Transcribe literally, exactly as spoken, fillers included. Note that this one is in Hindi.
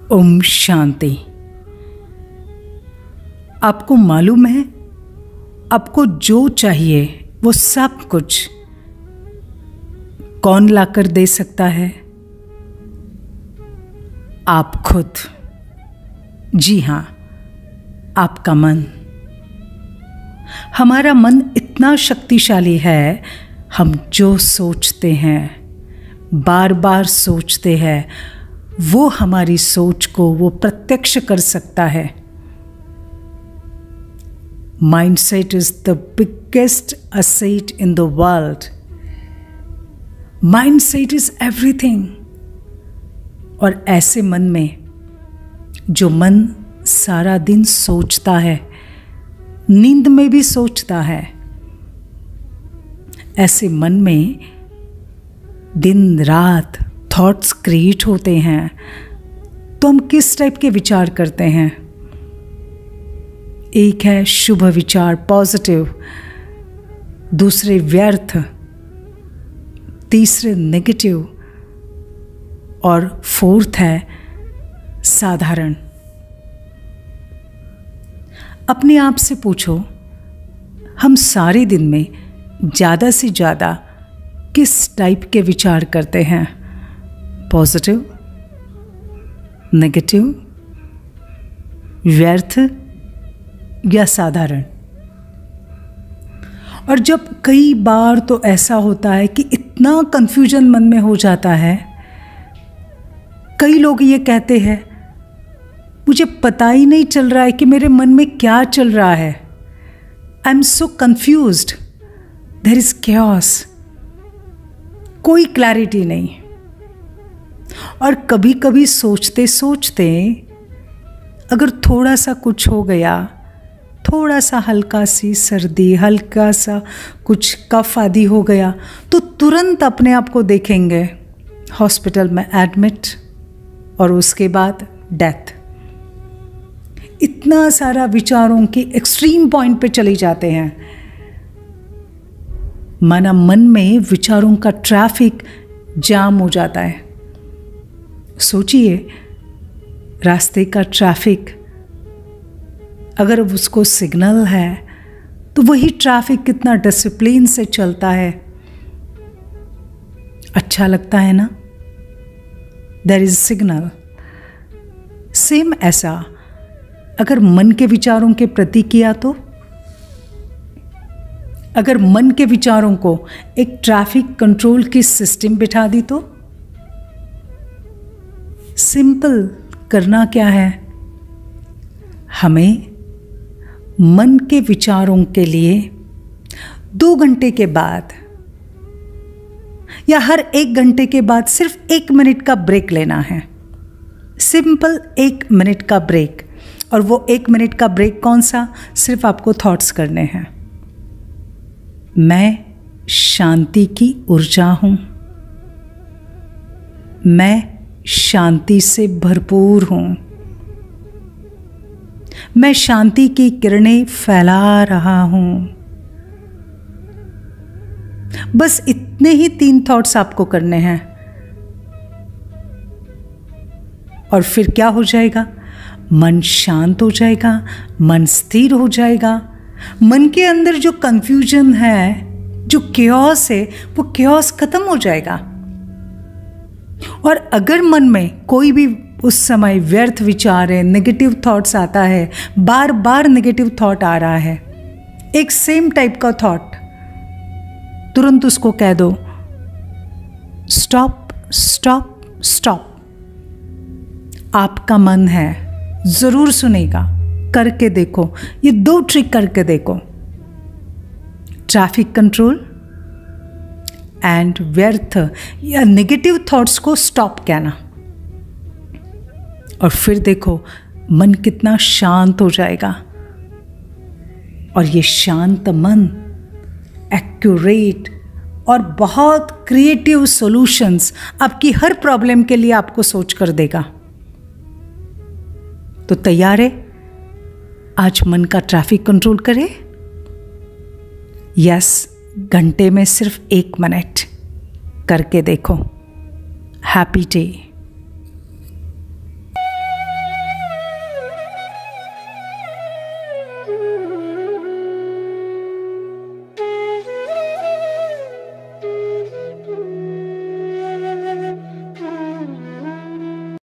ओम शांति। आपको मालूम है, आपको जो चाहिए वो सब कुछ कौन लाकर दे सकता है? आप खुद। जी हाँ, आपका मन। हमारा मन इतना शक्तिशाली है, हम जो सोचते हैं, बार बार सोचते हैं, वो हमारी सोच को वो प्रत्यक्ष कर सकता है। Mindset is the biggest asset in the world. Mindset is everything. और ऐसे मन में, जो मन सारा दिन सोचता है, नींद में भी सोचता है, ऐसे मन में दिन रात थॉट्स क्रिएट होते हैं, तो हम किस टाइप के विचार करते हैं? एक है शुभ विचार, पॉजिटिव, दूसरे व्यर्थ, तीसरे नेगेटिव, और फोर्थ है साधारण। अपने आप से पूछो, हम सारे दिन में ज़्यादा से ज़्यादा किस टाइप के विचार करते हैं? पॉजिटिव, नेगेटिव, व्यर्थ या साधारण? और जब कई बार तो ऐसा होता है कि इतना कंफ्यूजन मन में हो जाता है, कई लोग ये कहते हैं, मुझे पता ही नहीं चल रहा है कि मेरे मन में क्या चल रहा है। I am so confused, there is chaos, कोई क्लैरिटी नहीं। और कभी कभी सोचते सोचते अगर थोड़ा सा कुछ हो गया, थोड़ा सा हल्का सी सर्दी, हल्का सा कुछ कफ आदि हो गया, तो तुरंत अपने आप को देखेंगे हॉस्पिटल में एडमिट, और उसके बाद डेथ। इतना सारा विचारों की एक्सट्रीम पॉइंट पे चले जाते हैं। माना मन में विचारों का ट्रैफिक जाम हो जाता है। सोचिए, रास्ते का ट्रैफिक, अगर उसको सिग्नल है तो वही ट्रैफिक कितना डिसिप्लिन से चलता है। अच्छा लगता है ना? There is signal. सेम ऐसा अगर मन के विचारों के प्रति किया तो, अगर मन के विचारों को एक ट्रैफिक कंट्रोल की सिस्टम बिठा दी तो? सिंपल करना क्या है? हमें मन के विचारों के लिए दो घंटे के बाद या हर एक घंटे के बाद सिर्फ एक मिनट का ब्रेक लेना है। सिंपल एक मिनट का ब्रेक। और वो एक मिनट का ब्रेक कौन सा? सिर्फ आपको थॉट्स करने हैं। मैं शांति की ऊर्जा हूं, मैं शांति से भरपूर हूं, मैं शांति की किरणें फैला रहा हूं। बस इतने ही तीन थॉट्स आपको करने हैं। और फिर क्या हो जाएगा? मन शांत हो जाएगा, मन स्थिर हो जाएगा। मन के अंदर जो कंफ्यूजन है, जो chaos है, वो chaos खत्म हो जाएगा। और अगर मन में कोई भी उस समय व्यर्थ विचार है, नेगेटिव थॉट्स आता है, बार बार नेगेटिव थॉट आ रहा है, एक सेम टाइप का थॉट, तुरंत उसको कह दो, स्टॉप स्टॉप स्टॉप। आपका मन है, जरूर सुनेगा। करके देखो, ये दो ट्रिक करके देखो। ट्रैफिक कंट्रोल एंड व्यर्थ या नेगेटिव थॉट्स को स्टॉप कहना, और फिर देखो मन कितना शांत हो जाएगा। और ये शांत मन एक्यूरेट और बहुत क्रिएटिव सॉल्यूशंस आपकी हर प्रॉब्लम के लिए आपको सोच कर देगा। तो तैयार है? आज मन का ट्रैफिक कंट्रोल करें? यस, घंटे में सिर्फ एक मिनट करके देखो। Happy day.